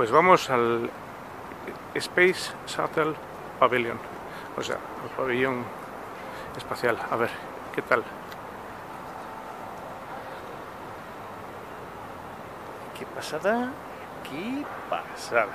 Pues vamos al Space Shuttle Pavilion, o sea, al pabellón espacial. A ver, ¿qué tal? ¿Qué pasada? ¿Qué pasada?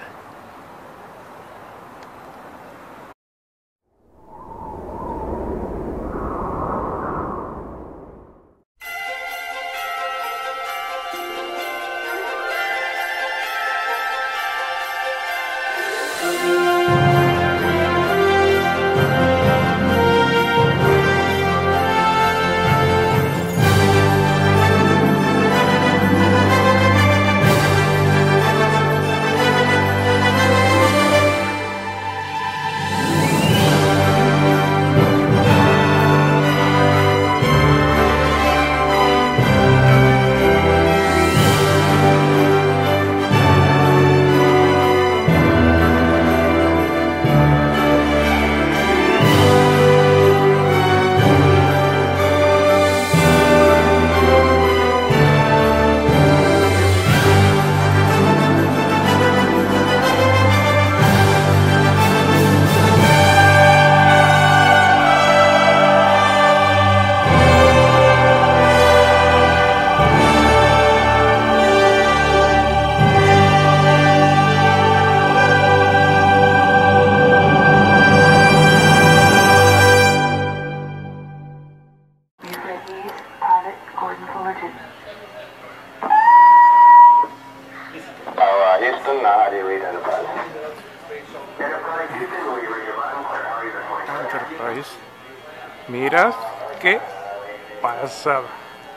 Enterprise. Mirad qué pasada.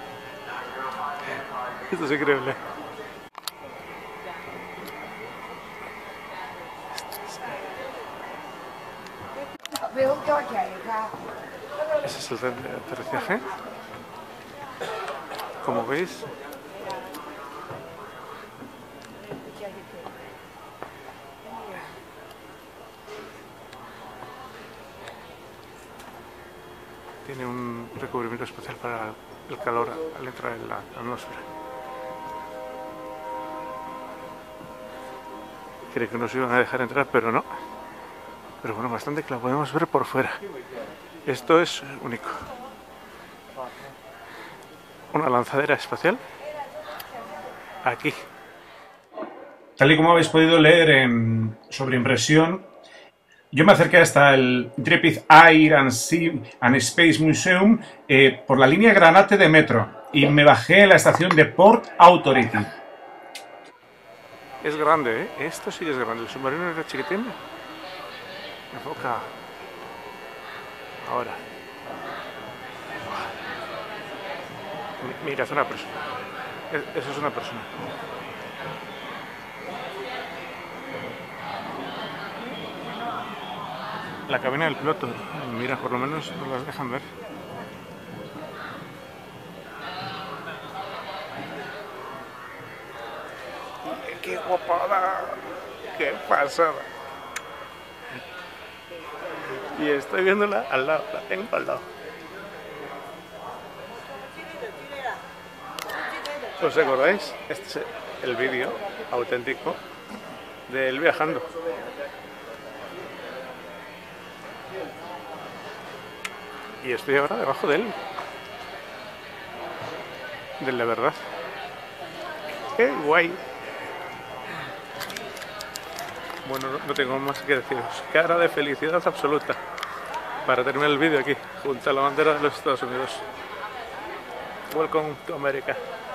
Esto es increíble. Ese es el tren de aterrizaje. Como veis, tiene un recubrimiento especial para el calor al entrar en la atmósfera. Creo que nos iban a dejar entrar, pero no. Pero bueno, bastante que la podemos ver por fuera. Esto es único. Una lanzadera espacial aquí. Tal y como habéis podido leer en sobreimpresión, yo me acerqué hasta el Intrepid Air and Sea and Space Museum por la línea Granate de metro y me bajé en la estación de Port Authority. Es grande, ¿eh? Esto sí que es grande. El submarino era chiquitín. Enfoca. Ahora. Mira, es una persona. Eso es una persona. La cabina del piloto. Mira, por lo menos nos las dejan ver. ¡Qué guapada! ¡Qué pasada! Y estoy viéndola al lado, la tengo al lado. ¿Os acordáis? Este es el vídeo auténtico de él viajando. Y estoy ahora debajo de él. De la verdad. ¡Qué guay! Bueno, no tengo más que deciros. Cara de felicidad absoluta. Para terminar el vídeo aquí, junto a la bandera de los Estados Unidos. Welcome to America.